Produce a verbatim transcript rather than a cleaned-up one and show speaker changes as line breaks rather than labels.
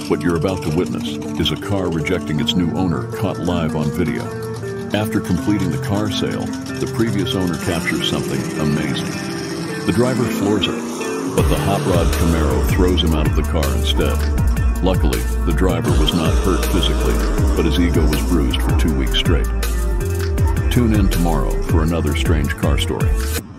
What you're about to witness is a car rejecting its new owner caught live on video. After completing the car sale, the previous owner captures something amazing. The driver floors her, but the hot rod Camaro throws him out of the car instead. Luckily, the driver was not hurt physically, but his ego was bruised for two weeks straight. Tune in tomorrow for another strange car story.